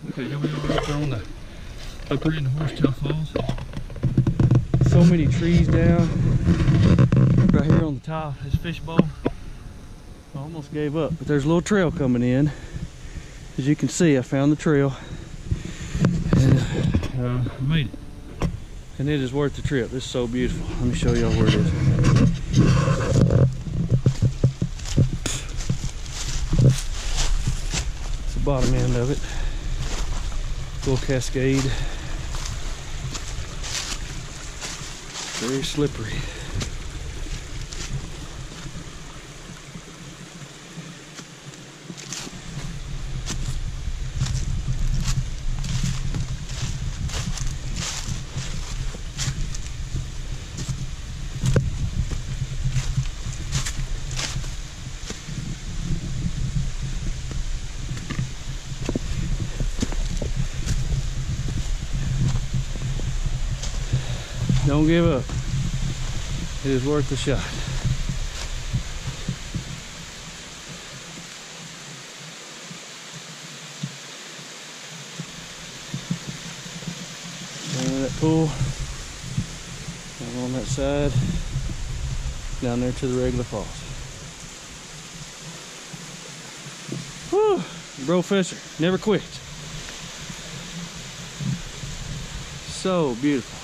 Okay, here we are up on the Upper Horsetail Falls. So many trees down right here on the top. This fishbowl. I almost gave up, but there's a little trail coming in. As you can see, I found the trail and I made it. And it is worth the trip. This is so beautiful. Let me show y'all where it is. It's the bottom end of it. Little cascade. Very slippery. Don't give up. It is worth the shot. Down that pool, down on that side, down there to the regular falls. Whew, bro fisher, never quit. So beautiful.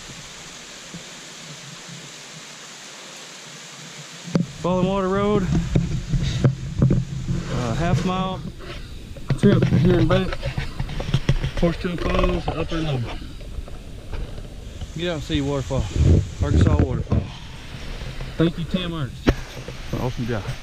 Falling Water Road, half mile trip here and back. Horsetail Falls, Upper and Lower. Get out and see waterfall, Arkansas waterfall. Thank you, Tim Ernst. Awesome job.